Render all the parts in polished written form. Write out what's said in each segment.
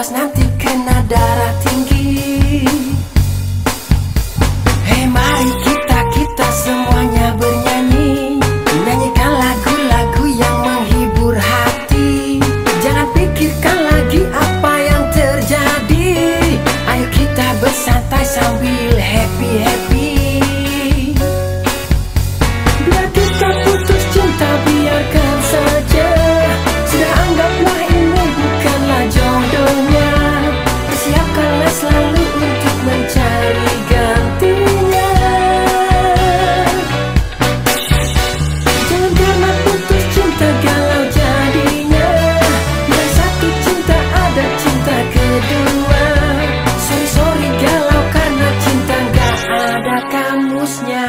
awas nanti kena darah tinggi. Hei mari kita semuanya bernyanyi, nyanyikan lagu-lagu yang menghibur hati. Jangan pikirkan lagi apa yang terjadi. Ayo kita bersantai sambil happy-happy. Bila kita putus cinta biarkan saja, sudah anggaplah ini bukanlah jodohnya. Persiapkanlah selalu untuk mencari gantinya. Jangan karena putus cinta galau jadinya. Bila satu cinta ada cinta kedua. Sorry galau karena cinta gak ada kamusnya.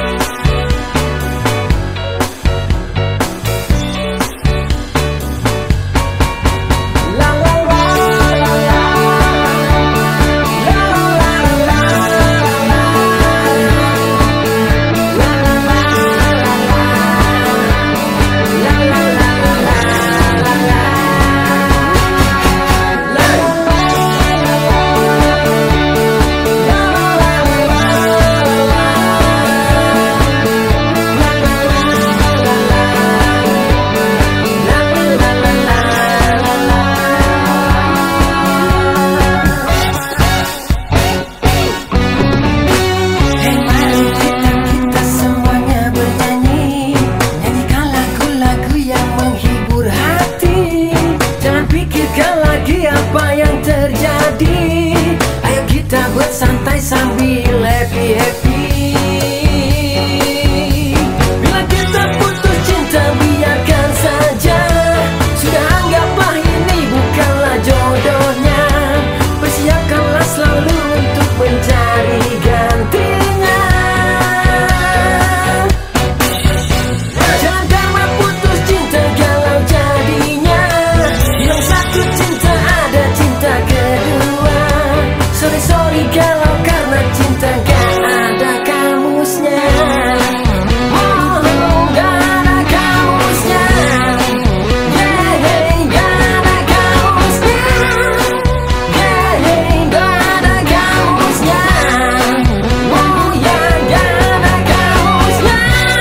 Santai sambil happy-happy. Bila kita putus cinta biarkan saja, sudah anggaplah ini bukanlah jodohnya. Persiapkanlah selalu untuk mencari gantinya. Jangan karena putus cinta galau jadinya. Yang satu cinta ada cinta kedua. Sorry galau karena cinta gak ada kamusnya. Oh, gak ada kamusnya. Yeah, gak ada kamusnya. Yeah, gak ada kamusnya. Oh, yeah, gak ada kamusnya.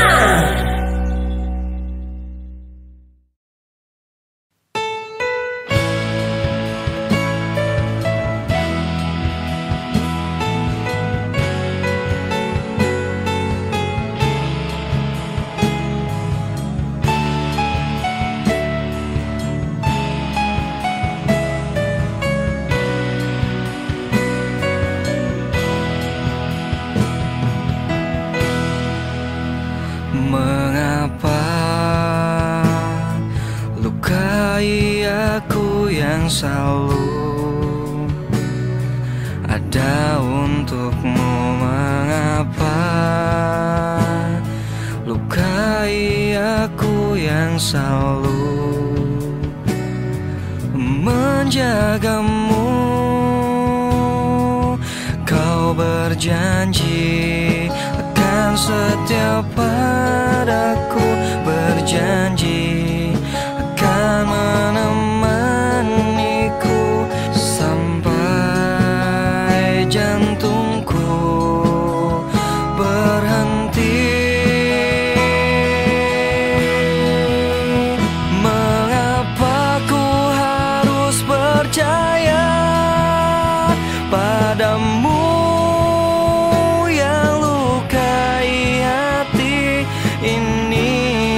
Mengapa lukai aku yang selalu ada untukmu? Mengapa lukai aku yang selalu menjagamu? Kau berjanji akan setia padaku, berjanji akan menemaniku sampai jantungku berhenti. Mengapa ku harus percaya padamu yang lukai hati ini?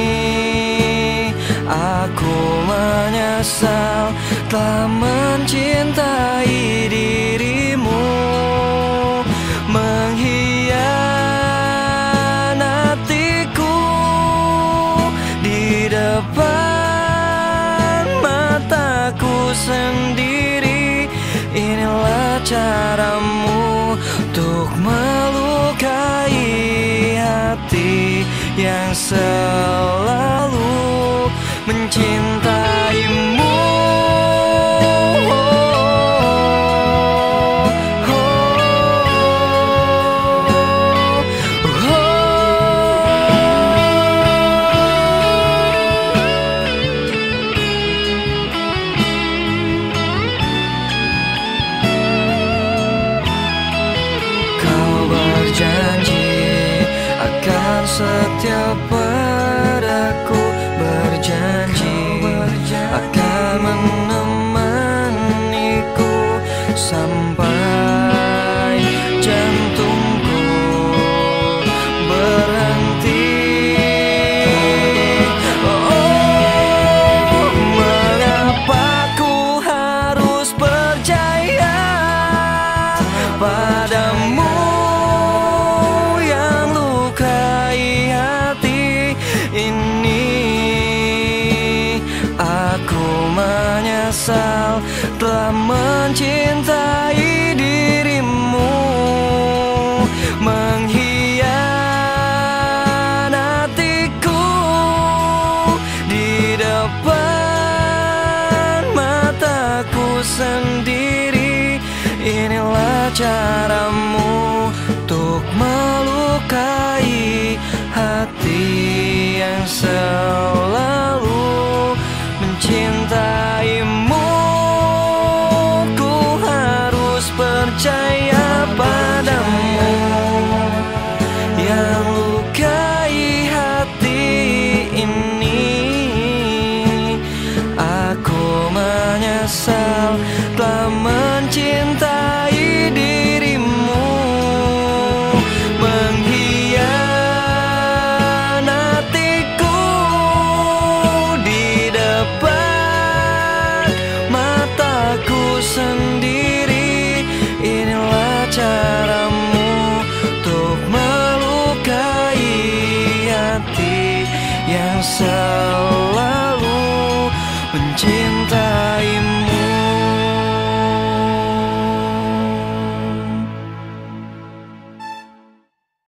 Aku menyesal telah mencintai dirimu, mengkhianatiku di depan mataku sendiri. Inilah caramu untuk melukai hati yang selalu mencintaimu. setia padaku, berjanji akan menemaniku sampai jantungku berhenti. Oh, mengapa ku harus percaya padamu yang lukai hati ini? Aku menyesal telah mencintai dirimu, mengkhianatiku di depan mataku sendiri. Inilah caramu untuk melukai hati yang selalu mencintaimu. Ku harus percaya padamu yang lukai hati ini. Aku menyesal telah mencintai dirimu, mengkhianatiku di depan mataku sendiri. Inilah caramu untuk melukai hati yang selalu mencintai.